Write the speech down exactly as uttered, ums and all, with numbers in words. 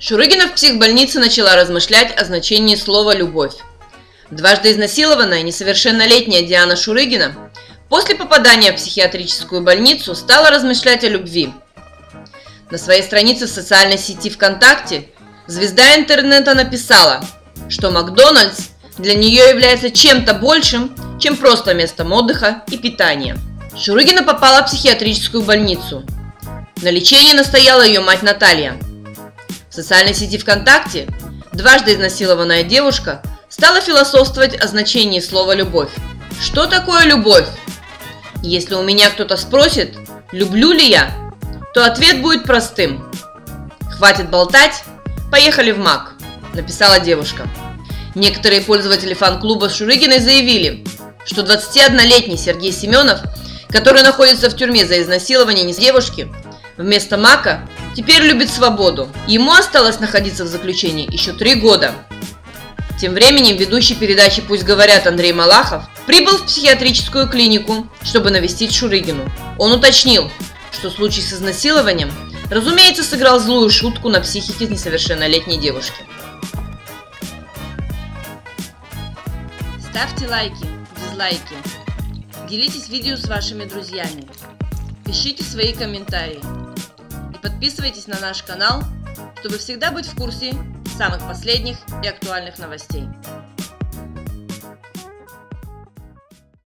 Шурыгина в психбольнице начала размышлять о значении слова «любовь». Дважды изнасилованная несовершеннолетняя Диана Шурыгина после попадания в психиатрическую больницу стала размышлять о любви. На своей странице в социальной сети ВКонтакте звезда интернета написала, что Макдональдс для нее является чем-то большим, чем просто местом отдыха и питания. Шурыгина попала в психиатрическую больницу. На лечении настояла ее мать Наталья. В социальной сети ВКонтакте дважды изнасилованная девушка стала философствовать о значении слова «любовь». Что такое любовь? Если у меня кто-то спросит, люблю ли я, то ответ будет простым. Хватит болтать, поехали в МАК, написала девушка. Некоторые пользователи фан-клуба Шурыгиной заявили, что двадцатиоднолетний Сергей Семенов, который находится в тюрьме за изнасилование девушки, вместо МАКа теперь любит свободу. Ему осталось находиться в заключении еще три года. Тем временем ведущий передачи «Пусть говорят» Андрей Малахов прибыл в психиатрическую клинику, чтобы навестить Шурыгину. Он уточнил, что случай с изнасилованием, разумеется, сыграл злую шутку на психике несовершеннолетней девушки. Ставьте лайки, дизлайки, делитесь видео с вашими друзьями, пишите свои комментарии и подписывайтесь на наш канал, чтобы всегда быть в курсе самых последних и актуальных новостей.